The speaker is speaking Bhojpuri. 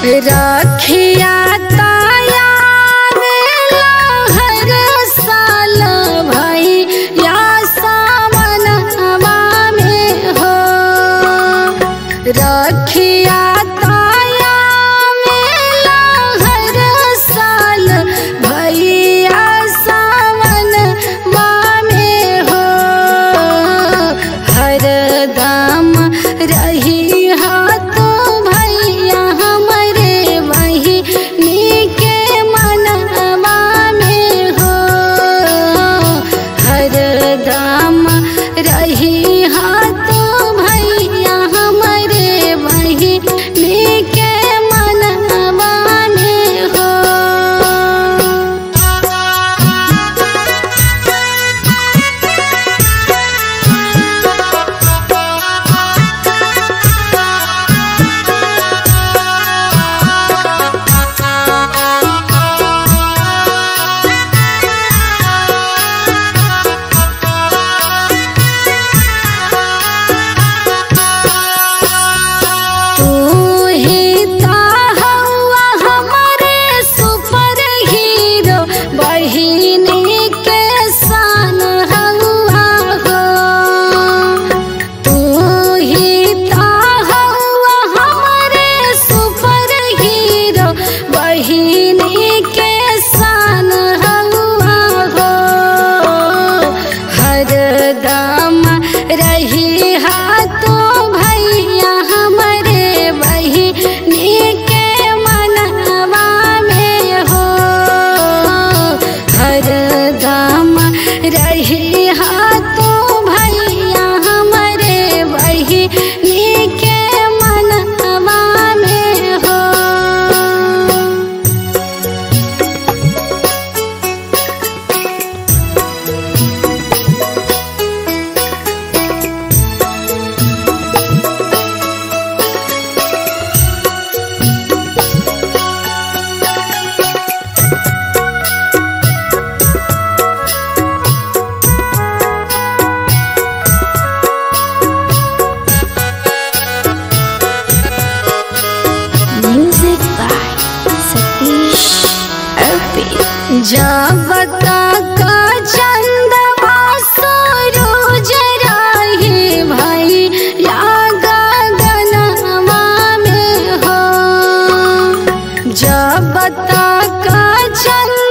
रखिया ताया वेला हर साल भैया सावनवा में हो। रखिया ताया वेला हर साल भैया सावनवा में हो। हरदम रही हाथ भैया हमरे वही नीके मनवा में हो। हरदम रही हाथ भैया हमरे वही नीके मनवा में हो। रही हाथ भैया हमरे वही नीके मनवा में हो। हरदम रही हाथ भैया हमरे वही नीके मनवा में हो। जब तक चंदवा सूरज रही भैया गगनवा में हो। जब तक